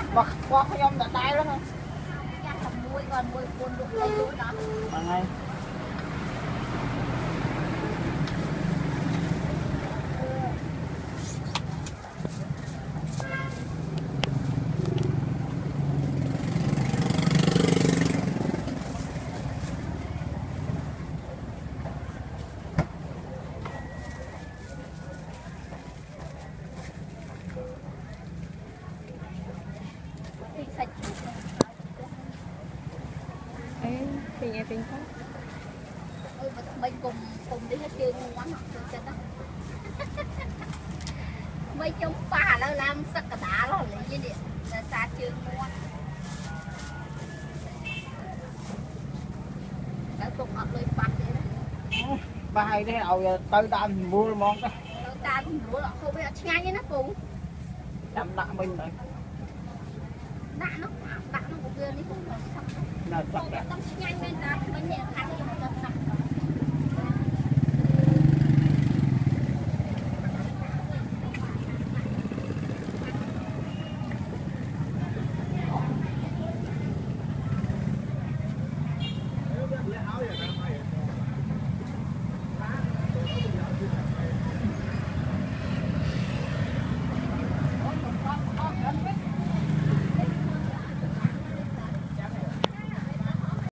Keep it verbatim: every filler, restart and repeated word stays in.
bật qua cái nhom đã tay đó thôi chắc là muối còn muối cuốn được lấy lúa đó bằng ngay Pin nghe pin không? Ôi mà mình cùng cùng đi hết trơn quán học cho đó. Mấy chúng bà nó làm sắc cả đá nó lấy cái điện là xa trơn mua. Đã tục ở lưới phát vậy đó. ba hay thế nào giờ tới đàn mua món đó. Tới đàn mua là không biết ngay như nó cũng. Chăm đặng mình rồi. Đạ nó đạ nó cũng kia đi không là sắc. Là sắc Không biết tâm nhanh lên ta mình nhẹ khăn